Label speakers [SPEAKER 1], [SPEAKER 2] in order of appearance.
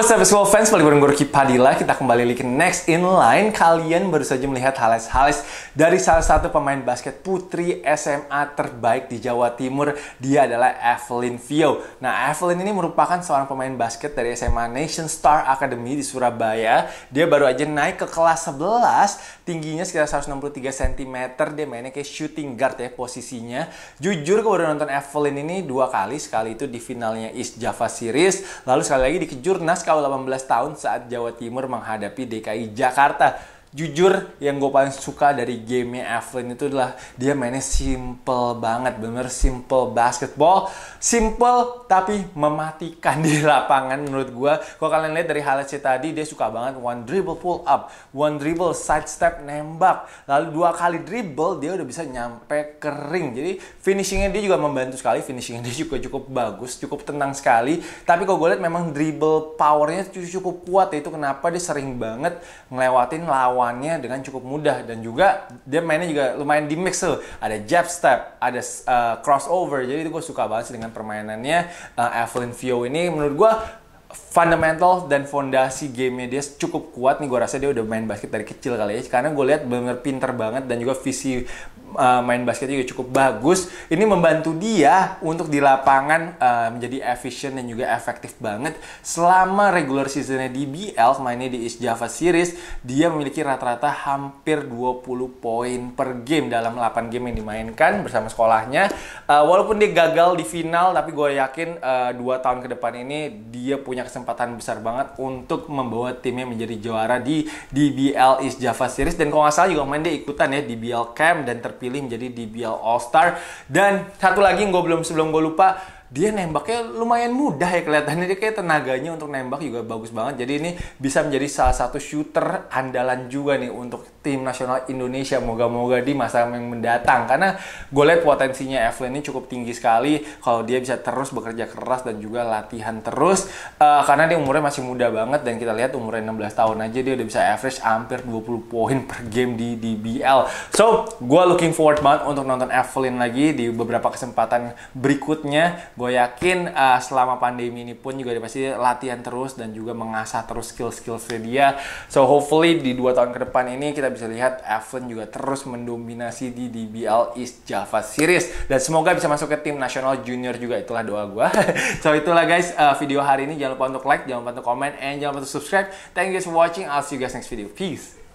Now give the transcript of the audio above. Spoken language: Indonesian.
[SPEAKER 1] What's up basketball fans, balik bareng gue Ruki Padilla. Kita kembali lagi ke Next in Line. Kalian baru saja melihat highlights dari salah satu pemain basket putri SMA terbaik di Jawa Timur. Dia adalah Evelyn Viau. Nah, Evelyn ini merupakan seorang pemain basket dari SMA Nation Star Academy di Surabaya. Dia baru aja naik ke kelas 11, tingginya sekitar 163 cm. Dia mainnya kayak shooting guard ya posisinya. Jujur gue baru nonton Evelyn ini 2 kali. Sekali itu di finalnya East Java Series, lalu sekali lagi di Kejurnas K18 tahun saat Jawa Timur menghadapi DKI Jakarta. Jujur, yang gue paling suka dari gamenya Evelyn itu adalah dia mainnya simple banget, bener simple basketball, simple tapi mematikan di lapangan menurut gue. Kalau kalian lihat dari highlightsnya tadi, dia suka banget one dribble pull up, one dribble side step nembak, lalu 2 kali dribble dia udah bisa nyampe ke ring. Jadi finishingnya dia juga membantu sekali, finishingnya dia juga cukup bagus, cukup tenang sekali. Tapi kalau gue lihat memang dribble powernya cukup kuat ya, itu kenapa dia sering banget ngelewatin lawannya dengan cukup mudah. Dan juga dia mainnya juga lumayan di mix tuh, ada jab step, ada crossover. Jadi itu gue suka banget sih dengan permainannya Evelyn Viau ini. Menurut gue fundamental dan fondasi gamenya dia cukup kuat nih. Gue rasa dia udah main basket dari kecil kali ya, karena gue lihat bener pinter banget dan juga visi main basketnya juga cukup bagus. Ini membantu dia untuk di lapangan menjadi efisien dan juga efektif banget. Selama regular seasonnya di BL, mainnya di East Java Series, dia memiliki rata-rata hampir 20 poin per game dalam 8 game yang dimainkan bersama sekolahnya. Walaupun dia gagal di final, tapi gue yakin 2 tahun ke depan ini dia punya kesempatan besar banget untuk membawa timnya menjadi juara di DBL East Java Series. Dan kalau nggak salah juga main dia ikutan ya DBL Camp dan terpilih menjadi DBL All Star. Dan satu lagi yang sebelum gue lupa, dia nembaknya lumayan mudah ya kelihatannya. Dia kayak tenaganya untuk nembak juga bagus banget. Jadi ini bisa menjadi salah satu shooter andalan juga nih untuk tim nasional Indonesia. Moga-moga di masa yang mendatang. Karena gue lihat potensinya Evelyn ini cukup tinggi sekali kalau dia bisa terus bekerja keras dan juga latihan terus. Karena dia umurnya masih muda banget, dan kita lihat umurnya 16 tahun aja dia udah bisa average hampir 20 poin per game di DBL. So, gue looking forward banget untuk nonton Evelyn lagi di beberapa kesempatan berikutnya. Gue yakin selama pandemi ini pun juga dia pasti latihan terus dan juga mengasah terus skill-skillsnya dia. So hopefully di 2 tahun ke depan ini kita bisa lihat Evelyn juga terus mendominasi di DBL East Java Series. Dan semoga bisa masuk ke tim nasional junior juga, itulah doa gue. So itulah guys video hari ini. Jangan lupa untuk like, jangan lupa untuk comment, and jangan lupa untuk subscribe. Thank you guys for watching. I'll see you guys next video. Peace.